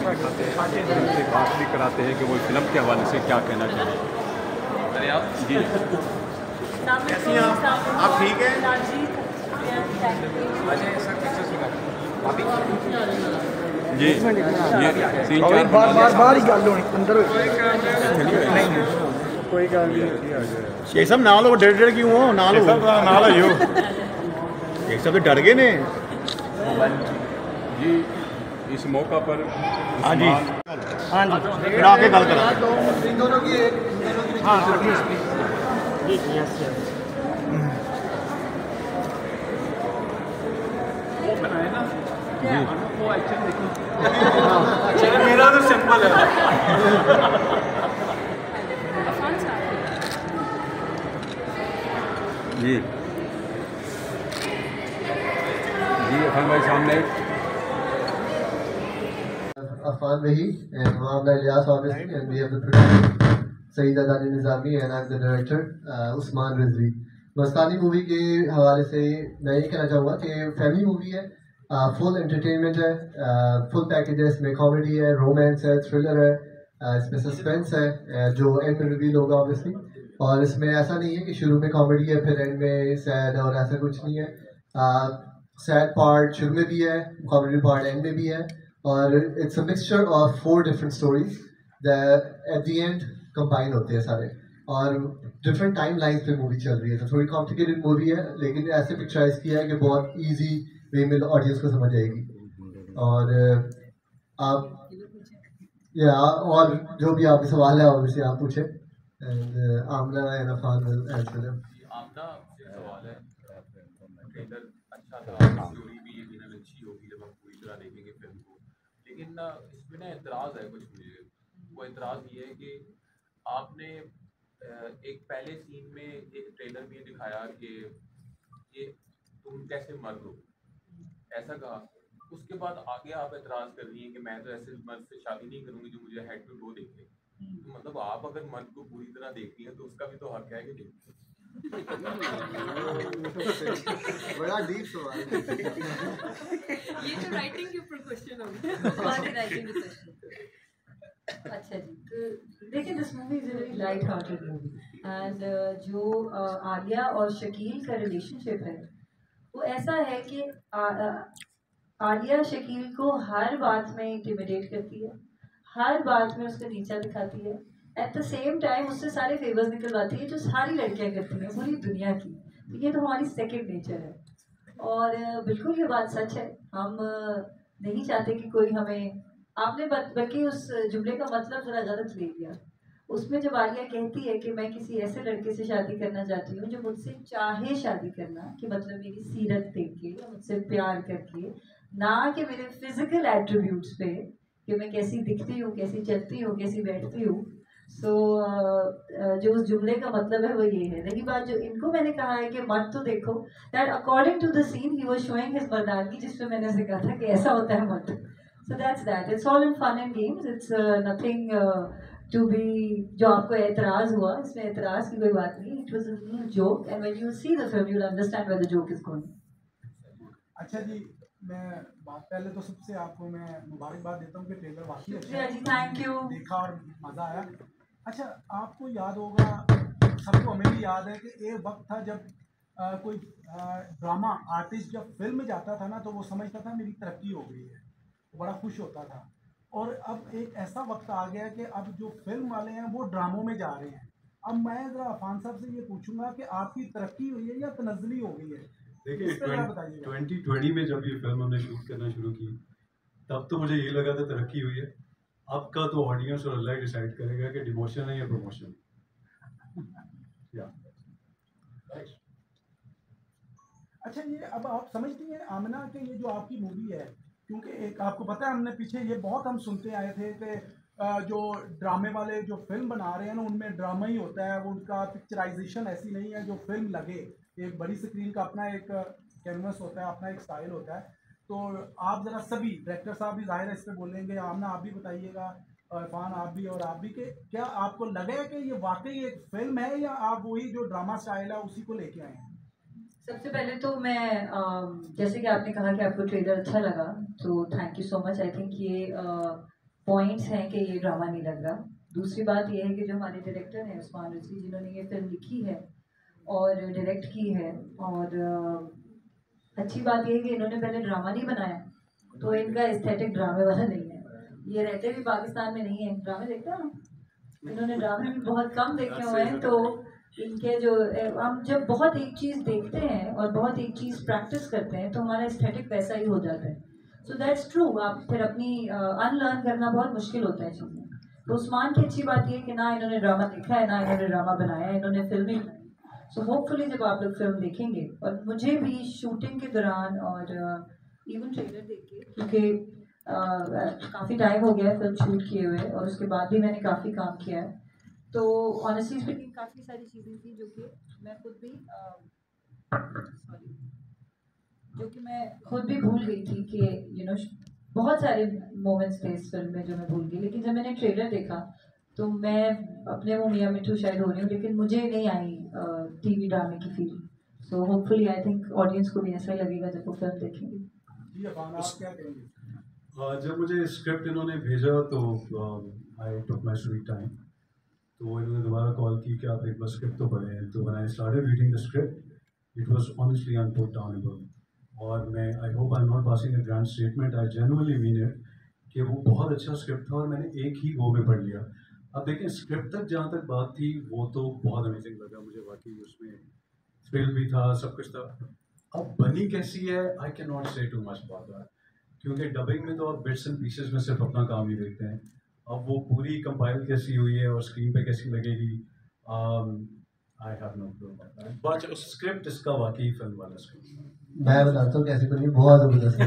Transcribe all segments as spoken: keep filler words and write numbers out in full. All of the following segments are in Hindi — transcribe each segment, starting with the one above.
दिखाते हैं, फिल्म से बात भी कराते हैं कि वो फिल्म के हवाले से क्या कहना चाहिए। अरे आप जी कैसी हैं आप? आप ठीक हैं? जी ये तीन चार बार बार बार ही गल होनी अंदर कोई गल नहीं। शेख साहब ना लो, डर डर क्यों हो? ना लो ना लो यो शेख साहब तो डर गए ने जी। इस मौका पर हाँ जी हाँ जी बना के गल करा दोनों की एक हाँ वो एक्शन देखो। मेरा तो सिंपल है। जी जी अफान भाई सामने Afan Vahi and Mohammed Ilyas obviously, and we have the producer Saeed Adani Nizami and I'm the director uh, Usman Rizvi. Mastani movie के हवाले से मैं ये कहना चाहूँगा कि फैमिली मूवी है, फुल एंटरटेनमेंट है, फुल पैकेज है। इसमें कॉमेडी है, रोमांस है, थ्रिलर है, uh, इसमें सस्पेंस है uh, जो एंड में रिवील होगा ऑब्वियसली। और इसमें ऐसा नहीं है कि शुरू में कॉमेडी है फिर एंड में सैड, और ऐसा कुछ नहीं है। सैड पार्ट शुरू में भी है, कॉमेडी पार्ट एंड में भी है, और it's a mixture of four different stories that at the end combine होते हैं सारे, और डिफरेंट टाइम लाइन पे मूवी चल रही है। तो थोड़ी कॉम्प्लिकेटेड मूवी है लेकिन ऐसे पिक्चराइज किया है कि बहुत इजी वे में ऑडियंस को समझ आएगी। और आप या और जो भी आपके सवाल है ऑब्वियसली आप पूछे। And Aamna and Afan will answer them. Aamna से सवाल है, ट्रेलर अच्छा था, स्टोरी भी यकीनन अच्छी होगी जब हम पूरी तरह देखेंगे फिल्म को, लेकिन ना इसमें ना एतराज़ है कुछ मुझे। वो एतराज़ ये है कि आपने एक पहले सीन में एक ट्रेलर में दिखाया कि ये तुम कैसे मर्द हो, ऐसा कहा। उसके बाद आगे आप एतराज़ कर रही हैं कि मैं तो ऐसे मर्द से शादी नहीं करूँगी जो मुझे हेड टू टो देखे। तो मतलब आप अगर मर्द को पूरी तरह देख रही हैं तो उसका भी तो हक है कि नहीं? बड़ा डीप सवाल है। ये तो राइटिंग के ऊपर क्वेश्चन हो गया। Writing question. अच्छा जी, तो देखिए this movie is a very light hearted movie and जो uh, आलिया और शकील का रिलेशनशिप है वो ऐसा है कि आ, आ, आलिया शकील को हर बात में इंटिमिडेट करती है, हर बात में उसका नीचा दिखाती है, एट द सेम टाइम उससे सारे फेवर्स निकलवाती है जो सारी लड़कियां करती हैं पूरी दुनिया की। तो ये तो हमारी सेकंड नेचर है, और बिल्कुल ये बात सच है। हम नहीं चाहते कि कोई हमें, आपने बल्कि उस जुमले का मतलब ज़रा गलत ले लिया। उसमें जब आलिया कहती है कि मैं किसी ऐसे लड़के से शादी करना चाहती हूँ जो मुझसे चाहे शादी करना, कि मतलब मेरी सीरत देख के या मुझसे प्यार करके, ना कि मेरे फिजिकल एट्रीब्यूट्स पे कि मैं कैसी दिखती हूँ, कैसी चलती हूँ, कैसी बैठती हूँ। सो so, जो उस जुमले का मतलब है वो ये है। रही बात जो इनको मैंने कहा है कि मर्द तो देखो, that according to the scene ही वाज शोइंग हिज मर्दानगी, जिसपे मैंने से कहा था कि ऐसा होता है मर्द। So that's that, it's all in fun and games, it's nothing to be. जो आपको एतराज़ हुआ, इसमें एतराज़ की कोई बात नहीं, it was a joke and when you see the film you will understand where the joke is going. अच्छा जी, मैं बात पहले तो सबसे आपको मैं मुबारकबाद देता हूँ कि ट्रेलर वाकई अच्छा जी, थैंक यू, देखा और मज़ा आया। अच्छा, आपको याद होगा, सबको हमें भी याद है कि एक वक्त था जब आ, कोई ड्रामा आर्टिस्ट जब फिल्म में जाता था ना तो वो समझता था मेरी तरक्की हो गई है, वो बड़ा खुश होता था। और अब एक ऐसा वक्त आ गया कि अब जो फिल्म वाले हैं वो ड्रामों में जा रहे हैं। अब मैं ज़रा अफान साहब से ये पूछूंगा कि आपकी तरक्की हुई है या तनज़्ज़ुली हो गई है? देखिए, ट्वेंटी ट्वेंटी में जब ये फिल्म हमने शूट करना शुरू की तब तो मुझे ये लगा था तरक्की हुई है। अब का तो ऑडियंस और अल्लाह डिसाइड करेगा कि डिमोशन है या प्रमोशन। या अच्छा, ये अब आप समझती हैं आमना कि ये जो आपकी मूवी है, क्योंकि एक आपको पता है हमने पीछे ये बहुत हम सुनते आए थे कि जो ड्रामे वाले जो फिल्म बना रहे हैं ना उनमें ड्रामा ही होता है, वो उनका पिक्चराइजेशन ऐसी नहीं है जो फिल्म लगे। एक बड़ी स्क्रीन का अपना एक कैनवस होता है, अपना एक स्टाइल होता है। तो आप ज़रा सभी डायरेक्टर साहब भी जाहिर है इस पर बोलेंगे, आमना आप भी बताइएगा, इरफान आप भी और आप भी, कि क्या आपको लगा है कि ये वाकई एक फिल्म है या आप वही जो ड्रामा स्टाइल है उसी को लेके आए हैं? सबसे पहले तो मैं, जैसे कि आपने कहा कि आपको ट्रेलर अच्छा लगा, तो thank you so much. I think ये पॉइंट्स हैं कि ये ड्रामा नहीं लग रहा। दूसरी बात ये है कि जो हमारे डायरेक्टर हैं उस्मान रिजवी, जिन्होंने ये फिल्म लिखी है और डायरेक्ट की है, और अ, अच्छी बात ये है कि इन्होंने पहले ड्रामा नहीं बनाया, तो इनका एस्थेटिक ड्रामे वाला नहीं है। ये रहते भी पाकिस्तान में नहीं है, ड्रामे देखते हैं ना, इन्होंने ड्रामे भी बहुत कम देखे हुए हैं। तो इनके जो हम जब बहुत एक चीज़ देखते हैं और बहुत एक चीज़ प्रैक्टिस करते हैं तो हमारा एस्थेटिक वैसा ही हो जाता है। So that's true. आप फिर अपनी अनलर्न करना बहुत मुश्किल होता है चीज़ें। तो उस्मान की अच्छी बात ये है कि ना इन्होंने ड्रामा देखा है ना इन्होंने ड्रामा बनाया है, इन्होंने फिल्म ही बनाई। सो होपफुली जब आप लोग फिल्म देखेंगे, और मुझे भी शूटिंग के दौरान और इवन ट्रेलर देख के, क्योंकि काफ़ी टाइम हो गया है फिल्म शूट किए हुए और उसके बाद भी मैंने काफ़ी काम किया है, तो ऑनेस्टली स्पीकिंग काफ़ी सारी चीज़ें थी जो कि मैं खुद भी सॉरी जो कि मैं खुद भी भूल गई थी कि यू नो बहुत सारे मोमेंट्स थे इस फिल्म में जो मैं भूल गई। लेकिन जब मैंने ट्रेलर देखा तो मैं अपने मुँह मियाँ मिट्ठू शायद हो रही हूँ, लेकिन मुझे नहीं आई टीवी ड्रामे की feel. So hopefully I think audience को भी ऐसा ही लगेगा जब वो फिल्म देखेंगे। जी अफान, आप क्या कहेंगे? Uh, जब मुझे स्क्रिप्ट इन्होंने भेजा तो I took my sweet time, तो इन्होंने दोबारा कॉल की कि आप एक बार स्क्रिप्ट तो पढ़ें। तो when I started reading the script it was honestly unputdownable, और मैं I hope I am not passing a grand statement, I genuinely mean it कि वो बहुत अच्छा स्क्रिप्ट था और मैंने एक ही गो में पढ़ लिया। अब देखें, स्क्रिप्ट तक जहाँ तक बात थी वो तो बहुत अमेजिंग लगा मुझे, वाकई उसमें थ्रिल भी था, सब कुछ था। अब बनी कैसी है I can not say too much about that, क्योंकि डबिंग में तो आप बिट्स एंड पीसेस में सिर्फ अपना काम ही देखते हैं। अब वो पूरी कंपाइल कैसी हुई है और स्क्रीन पे कैसी लगेगी, I have no clue about that, but script इसका वाकई फिल्म वाला स्क्रिप्ट मैं बताता हूँ कैसी बनी, बहुत ज़बरदस्त।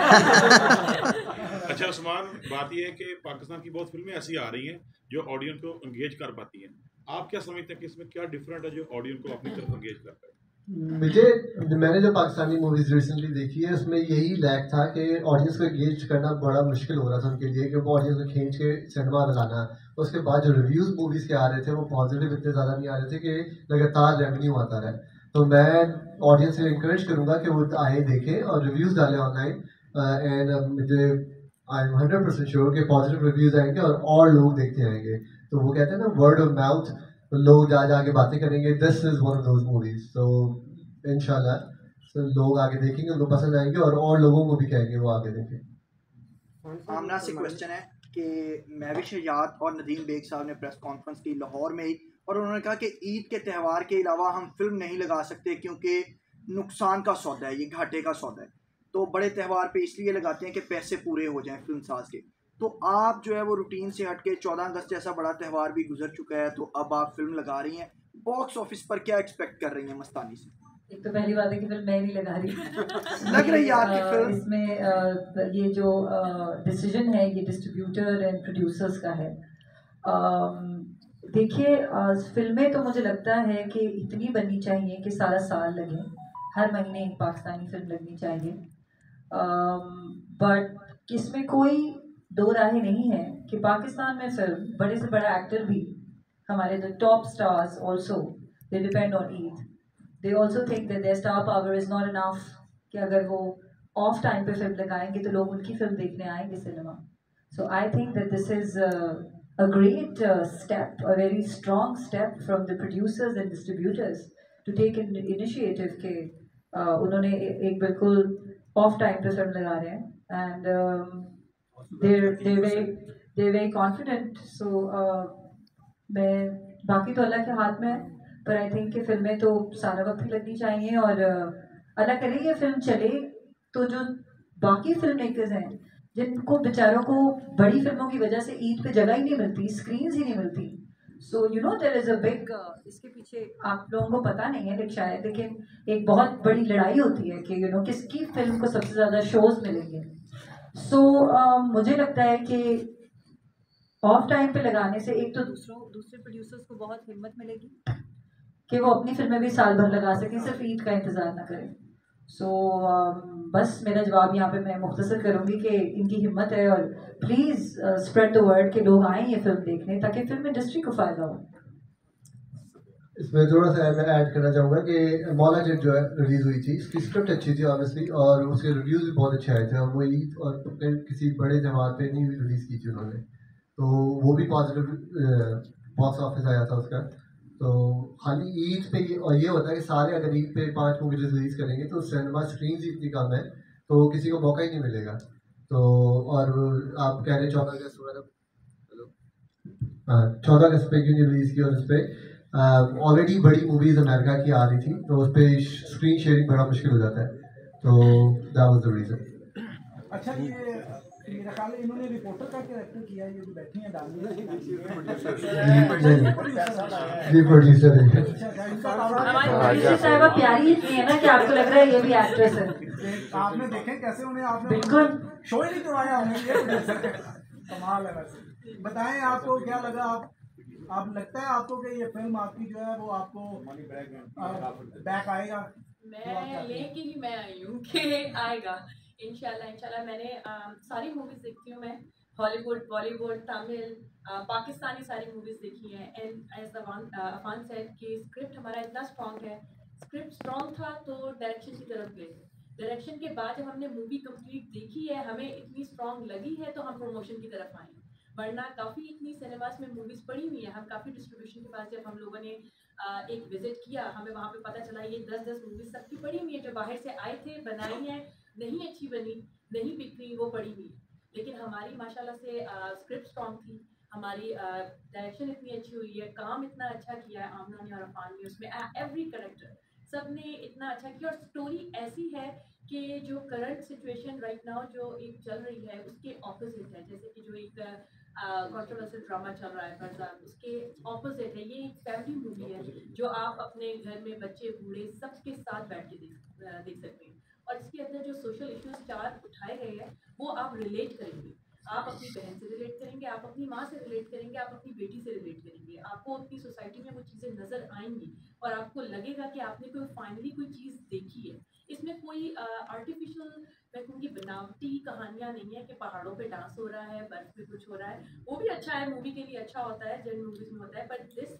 अच्छा उस्मान, बात यह है कि पाकिस्तान की बहुत फिल्में ऐसी आ रही हैं जो ऑडियंस को एंगेज कर पाती हैं। आप क्या समझते हैं कि इसमें क्या डिफरेंट है जो ऑडियंस को अपनी तरफ एंगेज कर पाए? मुझे मैंने जो पाकिस्तानी मूवीज़ रिसेंटली देखी है उसमें यही लैक था कि ऑडियंस को एंगेज करना बड़ा मुश्किल हो रहा था उनके लिए, कि वो ऑडियंस को खींच के सिनेमा में लाना। उसके बाद जो रिव्यूज़ मूवीज़ के आ रहे थे वो पॉजिटिव इतने ज़्यादा नहीं आ रहे थे कि लगातार रेवेन्यू आता रहा। तो मैं ऑडियंस से इंकरेज करूँगा कि वो आए देखें और रिव्यूज़ डालें ऑनलाइन, एंड मुझे I am hundred percent sure कि पॉजिटिव रिव्यूज़ आएंगे और और लोग देखते आएंगे। तो वो कहते हैं ना, वर्ड ऑफ माउथ, लोग जा जा के बातें करेंगे। This is one of those movies. So इंशाल्लाह so, लोग आगे देखेंगे, उनको पसंद आएंगे और और लोगों को भी कहेंगे वो आगे देखें। आमना से क्वेश्चन है कि महविश हयात और नदीम बेग साहब ने प्रेस कॉन्फ्रेंस की लाहौर में ही, और उन्होंने कहा कि ईद के त्यौहार के अलावा हम फिल्म नहीं लगा सकते क्योंकि नुकसान का सौदा है, ये घाटे का सौदा है। तो बड़े त्यौहार पे इसलिए लगाते हैं कि पैसे पूरे हो जाएं फिल्म साज के। तो आप जो है वो रूटीन से हट के, चौदह अगस्त जैसा बड़ा त्यौहार भी गुजर चुका है, तो अब आप फिल्म लगा रही हैं, बॉक्स ऑफिस पर क्या एक्सपेक्ट कर रही हैं मस्तानी से? एक तो पहली बात है कि फिल्म मैं नहीं लगा रही लग रही है आपकी फिल्म। इसमें आ, ये जो डिसीजन है ये डिस्ट्रीब्यूटर एंड प्रोड्यूसर्स का है। देखिए, फिल्में तो मुझे लगता है कि इतनी बननी चाहिए कि सारा साल लगे, हर महीने एक पाकिस्तानी फिल्म लगनी चाहिए। बट इसमें कोई दो राहें नहीं है कि पाकिस्तान में फिल्म, बड़े से बड़ा एक्टर भी, हमारे जो top stars also they depend on Eid. They also think that their star power is not enough, कि अगर वो ऑफ टाइम पे फिल्म लगाएंगे तो लोग उनकी फिल्म देखने आएंगे cinema. So I think that this is a great uh, step, a very strong step from the producers and distributors to take an initiative के uh, उन्होंने एक बिल्कुल off time पे फिल्म लगा रहे हैं, and um, they're they're very they're very confident. So uh, मैं बाकी तो अल्लाह के हाथ में है, पर आई थिंक कि फिल्में तो सारा वक्त ही लगनी चाहिए, और uh, अल्लाह करे ये फिल्म चले तो जो बाकी फिल्म मेकर्स हैं जिनको बेचारों को बड़ी फिल्मों की वजह से ईद पे जगह ही नहीं मिलती, स्क्रीन्स ही नहीं मिलती। So you know there is a big, इसके पीछे आप लोगों को पता नहीं है लेकिन शायद, लेकिन एक बहुत बड़ी लड़ाई होती है कि यू नो किसकी फिल्म को सबसे ज़्यादा शोज मिलेंगे। सो so, uh, मुझे लगता है कि ऑफ टाइम पे लगाने से एक तो दूसरों दूसरे प्रोड्यूसर्स को बहुत हिम्मत मिलेगी कि वो अपनी फिल्में भी साल भर लगा सकें, सिर्फ ईद का इंतज़ार ना करें। सो so, uh, बस मेरा जवाब यहाँ पे मैं मुख्तसर करूँगी कि इनकी हिम्मत है, और प्लीज़ स्प्रेड द वर्ड कि लोग आएँ ये फिल्म देखने, ताकि फिल्म इंडस्ट्री को फ़ायदा हो। इसमें थोड़ा सा मैं ऐड करना चाहूँगा कि मौला जेट जो है रिलीज़ हुई थी, इसकी स्क्रिप्ट अच्छी थी ऑब्वियसली, और उसके रिव्यूज़ भी बहुत अच्छे आए थे, और वो ईद और किसी बड़े त्यौहार पे नहीं रिलीज़ की थी उन्होंने। तो वो भी पॉजिटिव बॉक्स ऑफिस आया था उसका। तो खाली ईद पे ये और ये होता है कि सारे अगर ईद पे पांच मूवी रिलीज करेंगे तो सिनेमा स्क्रीन इतनी कम है तो किसी को मौका ही नहीं मिलेगा। तो और आप कह रहे हैं चौदह अगस्त वगैरह, हाँ चौदह अगस्त पे क्यों नहीं रिलीज की, और उस पर ऑलरेडी बड़ी मूवीज अमेरिका की आ रही थी तो उस पर स्क्रीन शेयरिंग बड़ा मुश्किल हो जाता है, तो दैट वाज द रीज़न। अच्छा ये मेरा ख्याल है इन्होंने रिपोर्टर का कैरेक्टर किया है, ये जो बैठी हैं डालनी जी प्रोड्यूसर है। हमारी प्रोड्यूसर साहिबा प्यारी इतनी है ना कि आपको लग रहा है ये भी एक्ट्रेस है। आपने देखे कैसे उन्हें आपने बिल्कुल शो ही नहीं करवाया उन्हें, ये प्रोड्यूसर कमाल है। वैसे बताएं आपको क्या लगा, आप आप लगता है आपको कि ये फिल्म आपकी जो है वो आपको बैक आएगा? मैं लेके ही मैं आई हूँ कि आएगा इंशाल्लाह इंशाल्लाह। मैंने आ, सारी मूवीज़ देखती हूँ मैं, हॉलीवुड, बॉलीवुड, तमिल, पाकिस्तानी सारी मूवीज़ देखी हैं। एंड एज अफान सेड कि स्क्रिप्ट हमारा इतना स्ट्रॉन्ग है, स्क्रिप्ट स्ट्रॉन्ग था तो डायरेक्शन की तरफ गए। डायरेक्शन के बाद जब हमने मूवी कंप्लीट देखी है, हमें इतनी स्ट्रॉन्ग लगी है तो हम प्रमोशन की तरफ आए। वरना काफ़ी इतनी सिनेमास में मूवीज़ पड़ी हुई है, हम काफ़ी डिस्ट्रीब्यूशन के पास जब हम लोगों ने आ, एक विजिट किया, हमें वहाँ पे पता चला ये दस दस मूवीज़ सबकी पड़ी हुई है जो बाहर से आए थे, बनाई हैं, नहीं अच्छी बनी, नहीं बिक रही, वो पड़ी हुई है। लेकिन हमारी माशाल्लाह से स्क्रिप्ट स्ट्रॉन्ग थी, हमारी डायरेक्शन इतनी अच्छी हुई है, काम इतना अच्छा किया है आमना ने और अफान ने, उसमें एवरी कैरेक्टर सब ने इतना अच्छा किया। और स्टोरी ऐसी है कि जो करंट सिचुएशन राइट नाउ जो एक चल रही है उसके ऑपोजिट है। जैसे कि जो एक कंट्रोवर्शियल ड्रामा चल रहा है फरजान, उसके ऑपोजिट है। ये एक फैमिली मूवी है जो आप अपने घर में बच्चे बूढ़े सबके साथ बैठ के देख देख सकते हैं। और इसके अंदर जो सोशल इश्यूज चार उठाए गए हैं वो आप रिलेट करेंगे, आप अपनी बहन से रिलेट करेंगे, आप अपनी माँ से रिलेट करेंगे, आप अपनी बेटी से रिलेट करेंगे। आपको अपनी सोसाइटी में वो चीज़ें नज़र आएंगी और आपको लगेगा कि आपने कोई फाइनली कोई चीज़ देखी है। इसमें कोई आर्टिफिशियल मैं कहूँगी बनावटी कहानियाँ नहीं है कि पहाड़ों पे डांस हो रहा है, बर्फ पे कुछ हो रहा है। वो भी अच्छा है, मूवी के लिए अच्छा होता है, जिन मूवीज में होता है, but this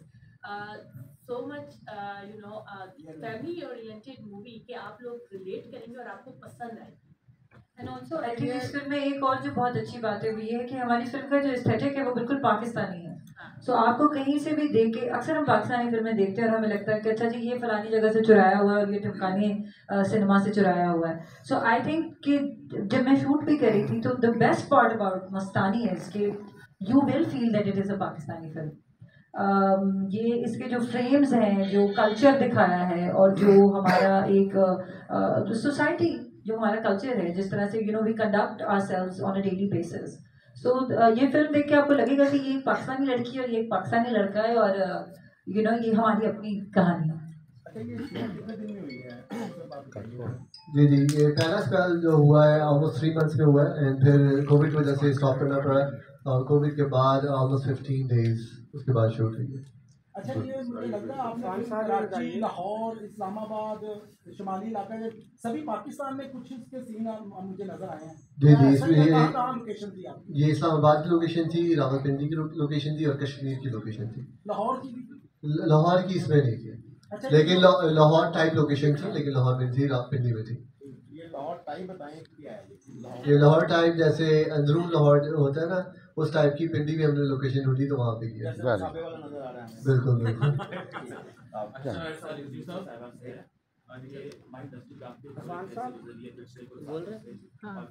is so much you know family oriented movie कि आप लोग रिलेट करेंगे और आपको पसंद आएगी। एंड ऑल्सो आई थिंक इस फिल्म में एक और जो बहुत अच्छी बात है वो ये है कि हमारी फिल्म का जो एस्थेटिक है वो बिल्कुल पाकिस्तानी है। सो so, आपको कहीं से भी देख के, अक्सर हम पाकिस्तानी फिल्में देखते हैं और हमें लगता है कि अच्छा जी ये फलानी जगह से चुराया हुआ है और ये टिमकानी सिनेमा से चुराया हुआ है। सो आई थिंक कि जब मैं शूट भी करी थी तो the best part about Mastani है कि you will feel that it is a Pakistani film. Um, ये इसके जो फ्रेम्स हैं, जो कल्चर दिखाया है और जो हमारा एक सोसाइटी uh, जो हमारा कल्चर है, जिस तरह से you know we conduct ourselves on a daily basis. So ये फिल्म देख के आपको लगेगा कि ये एक पाकिस्तानी लड़की और ये एक पाकिस्तानी लड़का है और यू uh, नो ये हमारी अपनी कहानी है। जी जी ये पहला स्पेल जो हुआ है ऑलमोस्ट थ्री मंथ्स में हुआ है एंड फिर कोविड की वजह से स्टॉप करना पड़ा और कोविड के बाद ऑलमोस्ट फिफ्टीन डेज उसके बाद शूट हुई है। अच्छा ये मुझे लग रहा है आपने कराची, लाहौर, इस्लामाबाद, शुमाली इलाका सभी पाकिस्तान में कुछ इसके सीन मुझे नजर आए हैं। जी जी इसमें ये लोकेशन थी आपकी? ये इस्लामाबाद की लोकेशन थी, रावलपिंडी की लोकेशन थी और कश्मीर की लोकेशन थी। लाहौर की भी? लाहौर की इसमें नहीं थी। अच्छा, लेकिन लाहौर टाइप लोकेशन थी, लेकिन लाहौर में थी, रावलपिंडी में थी। ये लाहौर टाइप बताएं क्या है? ये लाहौर टाइप जैसे अंदरून लाहौर होता है ना, उस टाइप की पिंडी में हमने लोकेशन ढूंढी तो वहाँ पे किया। बिल्कुल बिल्कुल। बोल रहे हाँ।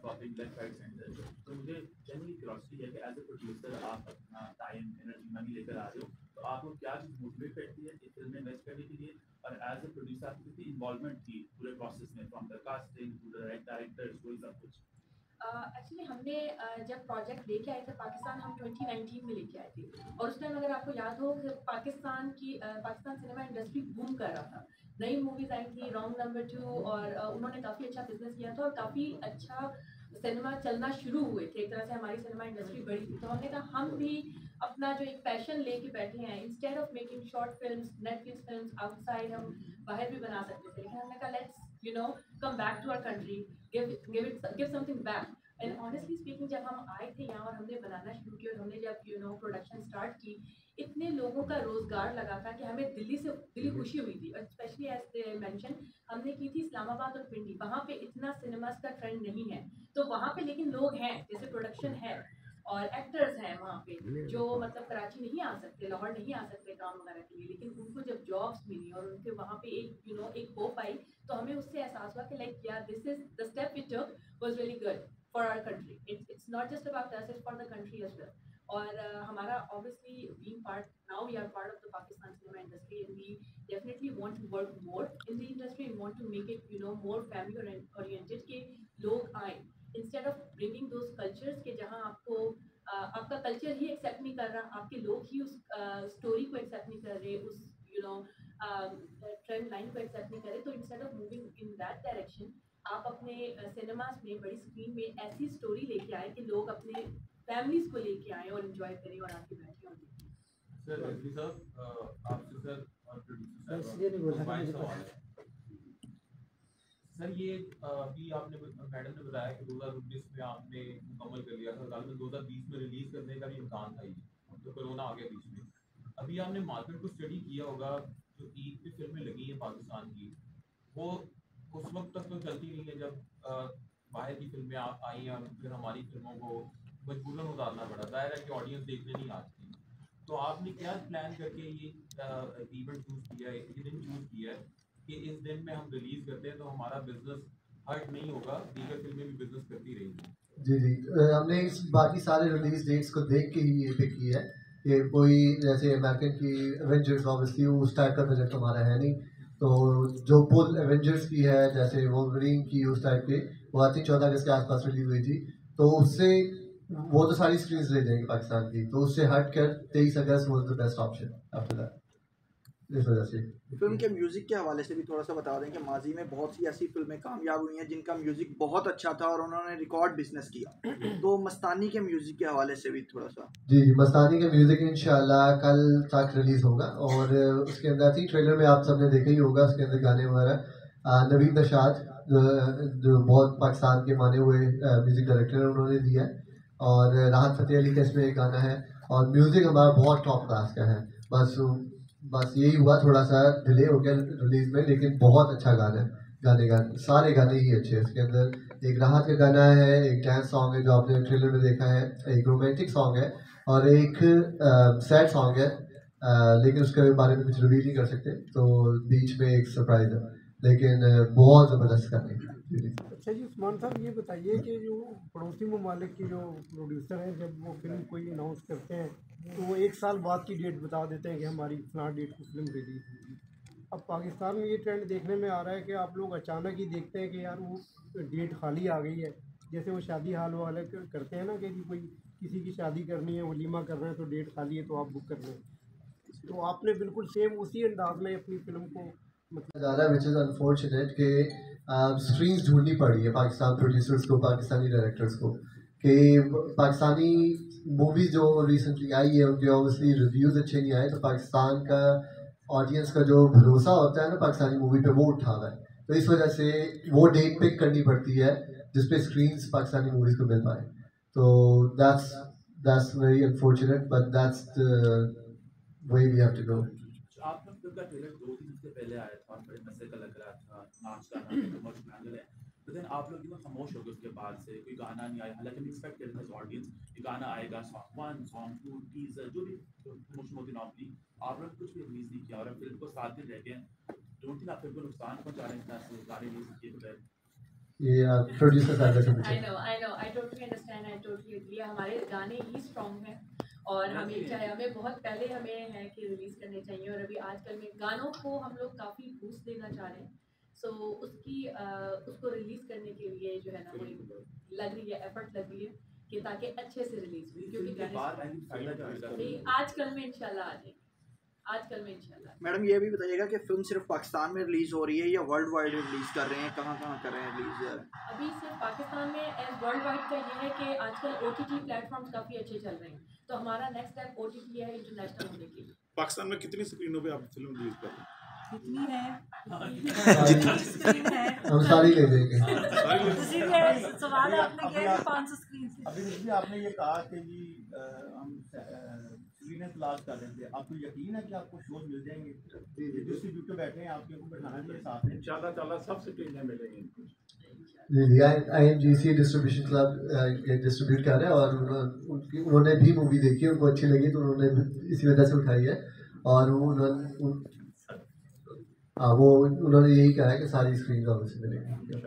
तो मुझे जनरली क्यूरियोसिटी है कि एज ए प्रोड्यूसर आप अपना टाइम, एनर्जी, मनी लेकर आ रहे हो, तो आपको क्या चीज़ मोटिवेट करती है इस फिल्म में इन्वेस्ट करने के लिए, और एज ए प्रोड्यूसर आपकी कितनी इन्वॉल्वमेंट थी पूरे प्रोसेस में, from the casting to the director, वही सब कुछ? एक्चुअली uh, हमने uh, जब प्रोजेक्ट लेके आए थे पाकिस्तान, हम ट्वेंटी नाइनटीन में लेके आए थे और उस टाइम अगर आपको याद हो कि पाकिस्तान की uh, Pakistan cinema industry boom कर रहा था, नई मूवीज आई थी, रॉन्ग नंबर टू, और uh, उन्होंने काफ़ी अच्छा बिजनेस किया था और काफ़ी अच्छा सिनेमा चलना शुरू हुए थे, एक तरह से हमारी सिनेमा इंडस्ट्री बड़ी थी। तो हमने कहा हम भी अपना जो एक पैशन लेके बैठे हैं, instead of making short films, Netflix films outside, हम बाहर भी बना सकते थे, लेकिन हमने कहा let's you know come back to our country, give give it give something back. And honestly speaking जब हम आए थे यहाँ और हमने बनाना शुरू किया और हमने जब यू नो प्रोडक्शन स्टार्ट की, इतने लोगों का रोजगार लगा था कि हमें दिल्ली से दिल्ली खुशी हुई थी। और स्पेशली एज दे मेंशन हमने की थी इस्लामाबाद और पिंडी, वहाँ पे इतना सिनेमास का ट्रेंड नहीं है, तो वहाँ पे लेकिन लोग हैं, जैसे प्रोडक्शन है और एक्टर्स हैं वहाँ पे जो मतलब कराची नहीं आ सकते, लाहौर नहीं आ सकते काम वगैरह के लिए, लेकिन उनको जब जॉब्स मिली और उनके वहाँ पे एक यू नो एक होप आई, तो हमें उससे एहसास हुआ कि लाइक यार this is the step we took was really good for our country, it's it's not just about us, it's for the country as well. और uh, हमारा obviously being part now we are part of the Pakistan cinema industry and we definitely want to work more in the industry and want to make it you know more family oriented के लोग आए instead of bringing those cultures के जहाँ आपको uh, आपका कल्चर ही एक्सेप्ट नहीं कर रहा, आपके लोग ही उस स्टोरी uh, को एक्सेप्ट नहीं कर रहे, उस यू नो ट्रेंड लाइन को एक्सेप्ट नहीं कर रहे, तो instead of moving in that direction आप अपने सिनेमास uh, में बड़ी स्क्रीन में ऐसी स्टोरी लेके आए कि लोग अपने फैमिलीज को लेके आए और एंजॉय करें और आके बैठे और देखें। सर रजवी साहब आपसे सर और प्रोड्यूसर साहब सर ये अभी आपने मैडम ने बताया कि दो हज़ार उन्नीस में आपने मुकम्मल कर लिया था, गालिबन दो हज़ार बीस में रिलीज करने का भी इम्कान था, ये तो कोरोना आ गया बीच में। अभी आपने मार्केट को स्टडी किया होगा, जो ईद पे फिल्में लगी हैं पाकिस्तान की, वो उस वक्त तक तो चलती नहीं है जब बाहर की फिल्में आई हैं और फिर हमारी फिल्मों को मजबूरन उतारना पड़ा, जाहिर है कि ऑडियंस देखने नहीं आती। तो आपने क्या प्लान करके ये इवेंट चूज़ किया है, ये दिन चूज़ किया है कि इस दिन में हम रिलीज़ करते हैं तो हमारा बिजनेस हर्ट नहीं होगा, दीगर फिल्में भी बिजनेस करती रहेंगी? जी जी हमने इस बाकी सारे रिलीज डेट्स को देख के ही ये पिक किया है कि कोई जैसे अमेरिकन की एवेंजर्स ऑब्वियसली उस टाइप का बजट हमारा है नहीं, तो जो पुल एवेंजर्स की है जैसे वोल्वरीन की उस टाइप के वो आती चौदह अगस्त के आसपास रिलीज हुई थी, तो उससे वो तो सारी स्क्रीन्स ले जाएंगी पाकिस्तान की, तो उससे हट कर तेईस अगस्त was the best option after that. इस वजह से फिल्म के म्यूज़िक के हवाले से भी थोड़ा सा बता दें कि माजी में बहुत सी ऐसी फिल्में कामयाब हुई हैं जिनका म्यूज़िक बहुत अच्छा था और उन्होंने रिकॉर्ड बिजनेस किया, तो मस्तानी के म्यूज़िक के हवाले से भी थोड़ा सा। जी जी मस्तानी का म्यूज़िक इंशाल्लाह कल तक रिलीज़ होगा और उसके अंदर थी ट्रेलर में आप सबने देखा ही होगा, उसके अंदर गाने वगैरह नवीद नशाद जो बहुत पाकिस्तान के माने हुए म्यूज़िक डायरेक्टर हैं उन्होंने दिया है, और राहत फ़तेह अली का इसमें एक गाना है, और म्यूज़िक हमारा बहुत टॉप क्लास का है। बस बस यही हुआ थोड़ा सा डिले हो गया रिलीज़ में, लेकिन बहुत अच्छा गाना है, गाने गाने सारे गाने ही अच्छे हैं। इसके अंदर एक राहत का गाना है, एक डांस सॉन्ग है जो आपने ट्रेलर में देखा है, एक रोमांटिक सॉन्ग है और एक सैड सॉन्ग है, आ, लेकिन उसके बारे में कुछ रिवील नहीं कर सकते, तो बीच में एक सरप्राइज है, लेकिन बहुत ज़बरदस्त गाने हैं। अच्छा जी उस्मान साहब ये बताइए कि जो पड़ोसी ममालिक के जो प्रोड्यूसर हैं जब वो फिल्म कोई अनाउंस करते हैं तो वो एक साल बाद की डेट बता देते हैं कि हमारी फलां डेट को फिल्म रिलीज होगी। अब पाकिस्तान में ये ट्रेंड देखने में आ रहा है कि आप लोग अचानक ही देखते हैं कि यार वो डेट खाली आ गई है, जैसे वो शादी हाल वाले करते हैं ना कि कोई किसी की शादी करनी है, वलीमा कर रहे हैं तो डेट खाली है तो आप बुक कर लें, तो आपने बिल्कुल सेम उसी अंदाज में अपनी फिल्म को ज़्यादा विच इज़ अनफॉर्चुनेट कि स्क्रीन्स ढूंढनी पड़ी है पाकिस्तान प्रोड्यूसर्स को, पाकिस्तानी डायरेक्टर्स को, कि पाकिस्तानी मूवीज़ जो रिसेंटली आई है उनके ऑब्वियसली रिव्यूज़ अच्छे नहीं आए, तो पाकिस्तान का ऑडियंस का जो भरोसा होता है ना पाकिस्तानी मूवी पे वो उठा हुआ है, तो इस वजह से वो डेट पिक करनी पड़ती है जिसपे स्क्रीन्स पाकिस्तानी मूवीज़ को मिल पाए, तो that's that's very unfortunate but that's the way we have to go. आपने फिल्म का ट्रेलर दो दिन से पहले आया था और बड़े मजे का लग रहा था, नाच गाना इमोशनल एंगल है, तो देन आप लोग एकदम खामोश हो गए उसके बाद से, कोई गाना नहीं आया, हालांकि हम एक्सपेक्ट करते थे ऑडियंस ये गाना आएगा, song one song two teaser जो भी प्रमोशन होती नॉर्मली, आप लोग कुछ भी रिलीज नहीं किया और फिल्म को सात दिन रह गए, डोंट थिंक आप फिल्म को नुकसान पहुंचा रहे हैं इतना से गाने रिलीज किए बगैर? ये प्रोड्यूसर साहब से I know I know I totally understand, I totally agree, हमारे गाने ही स्ट्रॉन्ग हैं और हमें चाहे हमें बहुत पहले हमें है कि रिलीज़ करने चाहिए, और अभी आजकल में गानों को हम लोग काफ़ी बूस्ट देना चाह रहे हैं, सो so, उसकी आ, उसको रिलीज़ करने के लिए जो है ना वो लग रही है, एफर्ट लग रही है कि ताकि अच्छे से रिलीज़ हो, क्योंकि गाने आजकल में इंशाल्लाह आ जाएंगे, आजकल में इंशाल्लाह। मैडम ये भी बताइएगा कि फिल्म सिर्फ पाकिस्तान में रिलीज़ हो रही है या वर्ल्ड वाइड रिलीज़ कर रहे हैं, कहाँ कहाँ कर रहे हैं रिलीज़ यार? अभी सिर्फ पाकिस्तान में एज वर्ल्ड वाइड का ये है कि आजकल ओ टी टी प्लेटफॉर्म्स काफ़ी अच्छे चल रहे हैं, तो हमारा next step O T T है इंटरनेशनल होने के लिए। पाकिस्तान में कितनी स्क्रीनों पे आप फिल्म रिलीज कर रहे हैं? कितनी है? जितनी स्क्रीन है हम सारी ले लेंगे। इसीलिए सवाल आपने किया कि पाँच सौ स्क्रीन से। अभी इसलिए आपने ये कहा कि जी हम स्क्रीनें तलाश कर रहे थे, आपको यकीन है कि आपको शोज मिल जाएंगे? डिस्ट्रीब्यूटर बैठे हैं, आपके को बैठाना चाहिए साथ में। इंशाल्लाह ताला सब स्क्रीनें मिलेंगी। G G I M G C distribution club distribute कर रहे हैं और उन्होंने उनकी उन्होंने भी मूवी देखी है, उनको अच्छी लगी तो उन्होंने इसी वजह से उठाई है। और वो उन्होंने हाँ वो उन्होंने यही कहा है कि सारी स्क्रीन का से मिलेगी।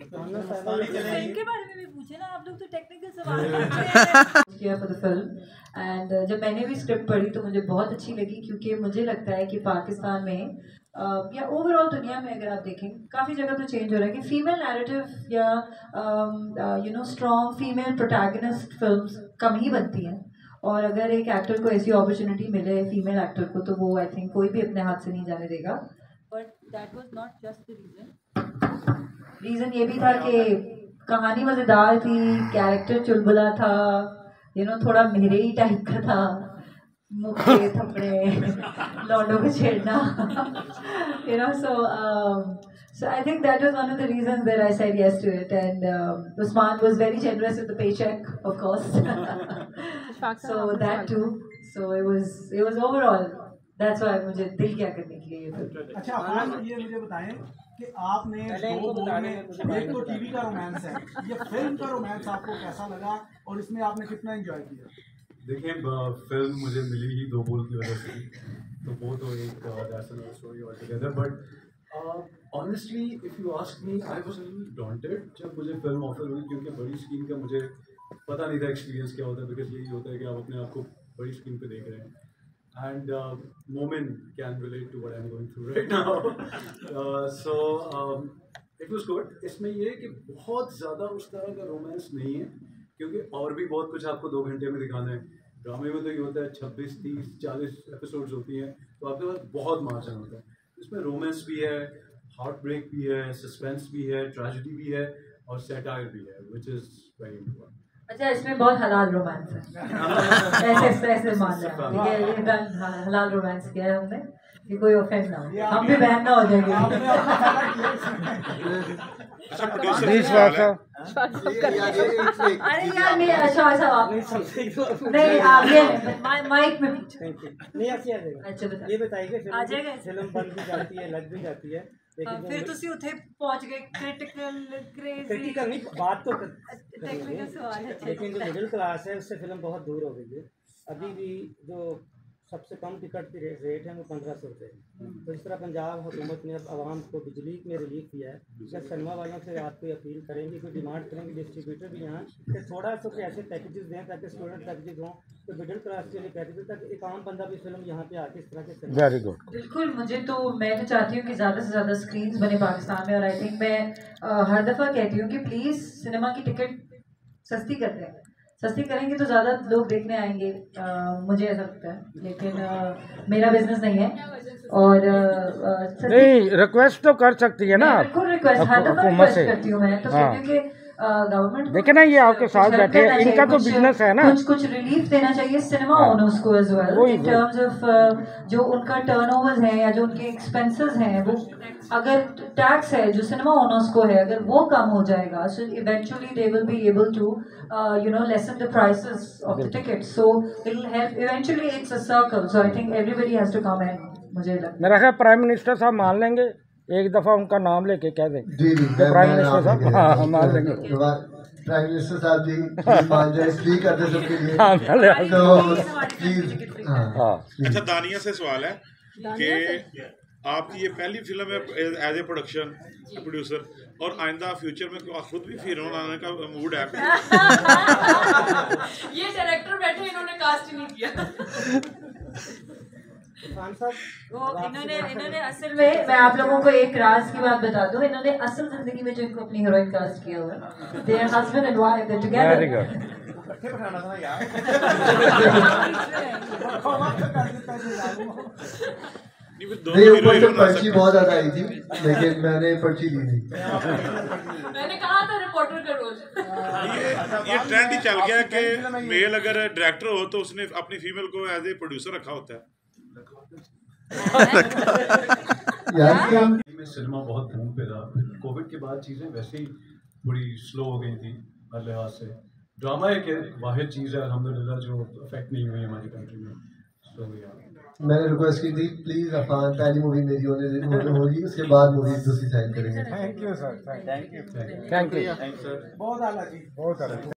फिल्म के बारे में भी पूछे ना आप लोग, तो टेक्निकल सवाल किया फॉर द फिल्म। एंड जब मैंने भी स्क्रिप्ट पढ़ी तो मुझे बहुत अच्छी लगी, क्योंकि मुझे लगता है कि पाकिस्तान में uh, या ओवरऑल दुनिया में अगर आप देखें काफ़ी जगह तो चेंज हो रहा है कि फीमेल नैरेटिव या you know strong female protagonist films कम ही बनती हैं। और अगर एक एक्टर को ऐसी अपॉर्चुनिटी मिले फीमेल एक्टर को, तो वो आई थिंक कोई भी अपने हाथ से नहीं जाने देगा। But that was not just the reason. Reason ये भी था कि कहानी मज़ेदार थी, कैरेक्टर चुलबुला था, यू नो थोड़ा मेरे ही टाइप का था, मुक्के थपड़े लौंडों को छेड़ना, you know so so I think that was one of the reasons that I said yes to it. And um, Usman was very generous with the paycheck, of course. So that too. So it was it was overall. That's why मुझे दिल क्या करने के लिए ये फिल्म। अच्छा आप ये मुझे बताएं कि आपने दो बोल में एक तो टीवी का रोमांस है, ये फिल्म का रोमांस आपको कैसा लगा और इसमें आपने कितना एंजॉय किया? देखिए फिल्म मुझे मिली ही दो बोल की वजह से, तो वो तो एक story all together. But honestly if you ask me I was little daunted जब मुझे फिल्म ऑफर हुई, क्योंकि बड़ी स्क्रीन का मुझे पता नहीं था एक्सपीरियंस क्या होता है। बिकॉज यही होता है कि आप अपने आप को बड़ी स्क्रीन पे देख रहे हैं, and uh, Momin can relate to what I'm going through right now. uh, so um, it was good. इसमें ये है कि बहुत ज़्यादा उस तरह का रोमांस नहीं है, क्योंकि और भी बहुत कुछ आपको दो घंटे में दिखाना है। ड्रामे में तो ये होता है छब्बीस तीस चालीस एपिसोड्स होती हैं, तो आपके पास बहुत मार्जिन होता है। इसमें रोमांस भी है, हार्ट ब्रेक भी है, सस्पेंस भी है, ट्रेजेडी भी है और सैटायर भी है, विच इज़ वेरी इम्पोर्टेंट। अच्छा इसमें बहुत हलाल रोमांस है, ऐसे ऐसे मान रहे हैं ये ये हलाल रोमांस किया है हमने, कि कोई ऑफेंस ना हो, हम भी बहन ना हो जाएंगे। अरे यार नहीं अच्छा अच्छा आप नहीं आप ये माइक में नहीं अच्छी आ जाएगा। अच्छा बता ये बताइए आ जाएगा फिल्म बन भी जाती है, लग भी जाती है, लेकिन फिर तुसी उठे पहुंच गए क्रिटिकल क्रेजी क्रिटिकल नहीं बात तो टेक्निकल सवाल है, लेकिन जो मिडिल क्लास है उससे फिल्म बहुत दूर हो गई है। अभी भी जो सबसे कम टिकट की रेट है वो पंद्रह सौ रुपये। तो इस तरह पंजाब हुकूमत ने अब आवाम को बिजली में रिलीफ किया है। जब सिनेमा वालों से आप कोई अपील करेंगे, कोई डिमांड करेंगे डिस्ट्रीब्यूटर भी यहाँ कि थोड़ा सा कोई ऐसे पैकेजेस दें ताकि स्टूडेंट पैकेजेस हों, तो मिडिल क्लास के लिए पैकेजेस ताकि एक आम बंदा भी फिल्म यहाँ पे आके इस तरह के। Very good. बिल्कुल, मुझे तो मैं तो चाहती हूँ कि ज़्यादा से ज़्यादा स्क्रीन्स बने पाकिस्तान में, और आई थिंक मैं आ, हर दफ़ा कहती हूँ कि प्लीज़ सिनेमा की टिकट सस्ती कर दें। सस्ती करेंगे तो ज़्यादा लोग देखने आएंगे, आ, मुझे ऐसा लगता है, लेकिन आ, मेरा बिजनेस नहीं है। और आ, नहीं रिक्वेस्ट तो कर सकती है ना, बिल्कुल रिक्वेस्ट हर दफ़ा रिक्वेस्ट करती हूँ मैं तो, क्योंकि गवर्नमेंट देखे ना ये आपके साथ बैठे हैं, इनका तो बिजनेस है ना, कुछ कुछ रिलीफ देना चाहिए सिनेमा ओनर्स को as well in terms of जो उनका टर्नओवर्स है या जो उनके एक्सपेंसेस हैं, वो अगर टैक्स है जो सिनेमा ओनर्स को है अगर वो कम हो जाएगा, so eventually they will be able to you know lessen the prices of the tickets, so it will help eventually, it's a circle, so I think everybody has to come and मुझे लगता है मेरा ख्याल प्राइम मिनिस्टर साहब मान लेंगे, एक दफा उनका नाम लेके कह दें तो प्राइम मिनिस्टर साहब हाँ मान लेंगे। प्राइम मिनिस्टर साहब जी मान जाए इसलिए करते सबके लिए। तो प्लीज हाँ। अच्छा दानिया से सवाल है कि आपकी ये पहली फिल्म है एज ए प्रोडक्शन प्रोड्यूसर, और आइंदा फ्यूचर में खुद भी फिल्म बनाने का मूड है? ये डायरेक्टर बैठे इन्होंने कास्ट ही नहीं किया। वो इन्होंने इन्होंने असल में मैं आप लोगों को एक राज की बात बता दूं, इन्होंने असल जिंदगी में जो इनको अपनी हीरोइन कास्ट किया हुआ है, they are husband and wife, they together. Very good. इकट्ठे बैठाना था यार। नहीं ऊपर से पर्ची बहुत ज्यादा आई थी, लेकिन मैंने पर्ची ली नहीं। मैंने कहा था रिपोर्टर का रोल। ये ये ट्रेंड ही चल गया कि मेल अगर डायरेक्टर हो तो उसने अपनी फीमेल को एज ए प्रोड्यूसर रखा होता है। में सिनेमा बहुत धूम पे था, कोविड के बाद चीज़ें वैसे ही थोड़ी स्लो हो गई थी हर लिहाज से। ड्रामा एक वाहिद चीज़ है अल्हम्दुलिल्लाह जो अफेक्ट नहीं हुई हमारी कंट्री में। So yeah. मैंने रिक्वेस्ट की थी प्लीज अफान पहली मूवी मेरी होने होगी उसके बाद मूवी दूसरी साइन करेंगे। Thank you sir, thank you thank you thank sir. बहुत आला जी, बहुत आला।